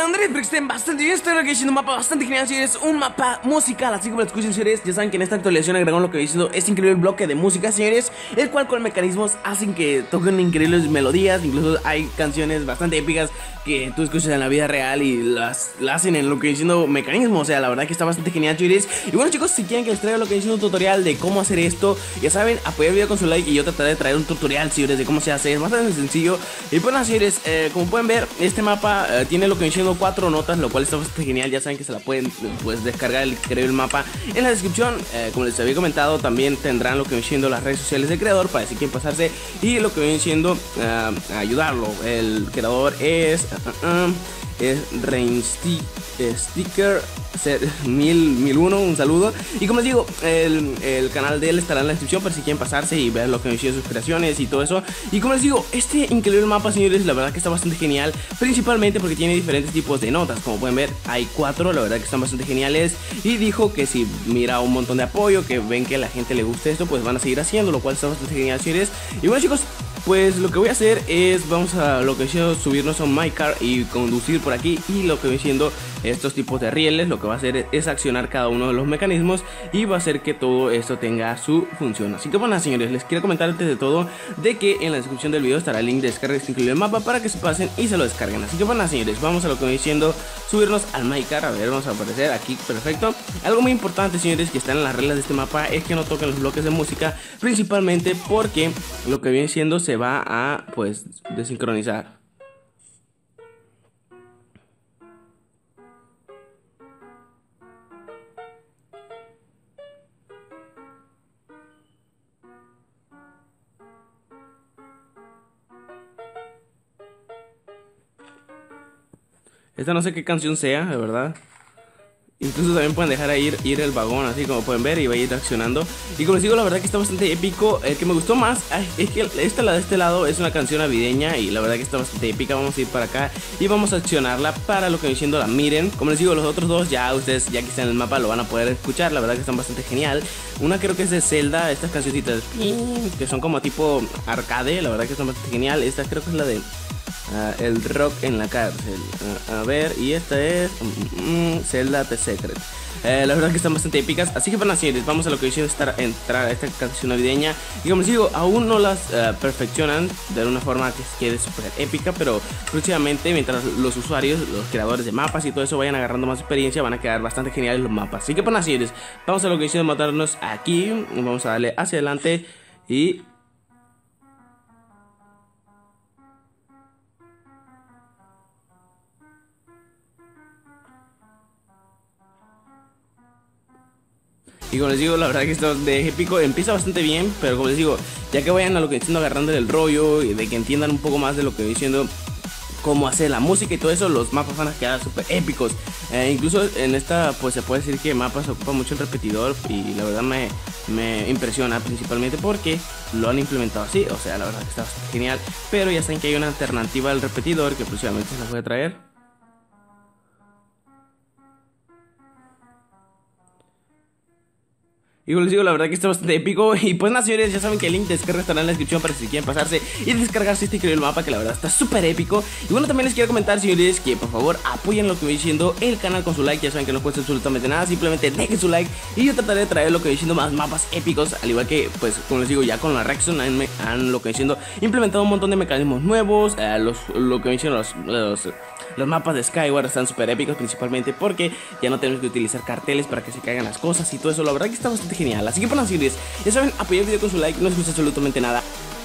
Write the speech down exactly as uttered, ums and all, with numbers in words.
Andrés, pero que estén bastante bien. Estoy aquí haciendo un mapa bastante genial, señores. Un mapa musical, así como lo escuchan, señores. Ya saben que en esta actualización agregaron lo que viene siendo este increíble bloque de música, señores, el cual con mecanismos hacen que toquen increíbles melodías. Incluso hay canciones bastante épicas que tú escuchas en la vida real y las, las hacen en lo que viene siendo mecanismo. O sea, la verdad que está bastante genial, señores. Y bueno, chicos, si quieren que les traiga lo que viene siendo un tutorial de cómo hacer esto, ya saben, apoyar el video con su like y yo trataré de traer un tutorial, señores, de cómo se hace. Es bastante sencillo. Y bueno, señores, eh, como pueden ver, este mapa eh, tiene lo que viene siendo cuatro notas, lo cual está bastante genial. Ya saben que se la pueden pues descargar el increíble mapa en la descripción. Eh, como les había comentado, también tendrán lo que viene siendo las redes sociales del creador para si quieren pasarse y lo que viene siendo uh, ayudarlo. El creador es uh, uh, uh, es Reinsti Sticker mil uno, un saludo. Y como les digo, el, el canal de él estará en la descripción para si quieren pasarse y ver lo que me hicieron sus creaciones y todo eso. Y como les digo, este increíble mapa, señores, la verdad que está bastante genial, principalmente porque tiene diferentes tipos de notas. Como pueden ver, hay cuatro, la verdad que están bastante geniales. Y dijo que si mira un montón de apoyo, que ven que a la gente le gusta esto, pues van a seguir haciendo, lo cual está bastante genial, señores. Y bueno, chicos, pues lo que voy a hacer es, vamos a lo que es subirnos a un MyCar y conducir por aquí. Y lo que voy siendo estos tipos de rieles, lo que va a hacer es accionar cada uno de los mecanismos y va a hacer que todo esto tenga su función. Así que bueno, señores, les quiero comentar antes de todo de que en la descripción del video estará el link de descarga de este increíble mapa para que se pasen y se lo descarguen. Así que bueno, señores, vamos a lo que voy diciendo, subirnos al MyCar. A ver, vamos a aparecer aquí, perfecto. Algo muy importante, señores, que están en las reglas de este mapa es que no toquen los bloques de música, principalmente porque lo que viene siendo se va a pues desincronizar. Esta no sé qué canción sea, de verdad. Incluso también pueden dejar ir, ir el vagón, así como pueden ver, y va a ir accionando. Y como les digo, la verdad que está bastante épico. El que me gustó más es que esta, la de este lado, es una canción navideña y la verdad que está bastante épica. Vamos a ir para acá y vamos a accionarla para lo que viene siendo la miren. Como les digo, los otros dos ya ustedes, ya que están en el mapa, lo van a poder escuchar. La verdad que están bastante genial. Una creo que es de Zelda, estas cancioncitas que son como tipo arcade, la verdad que están bastante genial. Esta creo que es la de... Uh, el rock en la cárcel. Uh, a ver, y esta es mm, mm, Zelda The Secret. Eh, la verdad que están bastante épicas. Así que bueno, señores, vamos a lo que hice estar entrar a esta canción navideña. Y como les digo, aún no las uh, perfeccionan de una forma que quede súper épica, pero próximamente, mientras los usuarios, los creadores de mapas y todo eso vayan agarrando más experiencia, van a quedar bastante geniales los mapas. Así que bueno, señores, vamos a lo que hice de matarnos aquí. Vamos a darle hacia adelante y... Y como les digo, la verdad que esto de épico empieza bastante bien, pero como les digo, ya que vayan a lo que estoy agarrando el rollo y de que entiendan un poco más de lo que voy diciendo, cómo hacer la música y todo eso, los mapas van a quedar súper épicos. Eh, incluso en esta, pues se puede decir que mapas ocupa mucho el repetidor y la verdad me, me impresiona principalmente porque lo han implementado así. O sea, la verdad que está bastante genial, pero ya saben que hay una alternativa al repetidor que próximamente se las voy a traer. Y como les digo, la verdad que está bastante épico. Y pues nada, señores, ya saben que el link de descarga estará en la descripción para si quieren pasarse y descargarse este increíble mapa, que la verdad está súper épico. Y bueno, también les quiero comentar, señores, que por favor apoyen lo que voy diciendo el canal con su like. Ya saben que no cuesta absolutamente nada, simplemente dejen su like y yo trataré de traer lo que voy diciendo más mapas épicos. Al igual que, pues, como les digo, ya con la Rexon han, han lo que voy diciendo implementado un montón de mecanismos nuevos. eh, los, Lo que voy diciendo los... los Los mapas de Skyward están súper épicos, principalmente porque ya no tenemos que utilizar carteles para que se caigan las cosas y todo eso. La verdad que está bastante genial. Así que bueno, señores, ya saben, apoyar el video con su like, no les cuesta absolutamente nada.